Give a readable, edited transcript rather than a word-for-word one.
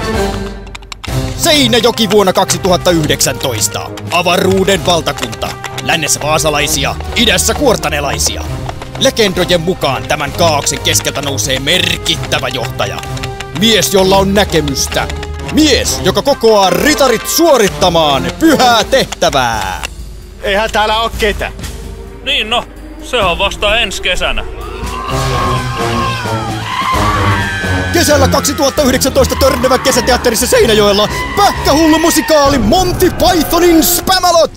Seinäjoki vuonna 2019. Avaruuden valtakunta. Lännessä vaasalaisia, idässä kuortanelaisia. Legendojen mukaan tämän kaaoksen keskeltä nousee merkittävä johtaja. Mies, jolla on näkemystä. Mies, joka kokoaa ritarit suorittamaan pyhää tehtävää. Eihän täällä oo ketä. Niin no, se on vasta ensi kesänä. Kesällä 2019 Törnevän kesäteatterissa Seinäjoella pähkähullu musikaali Monty Pythonin Spamalot!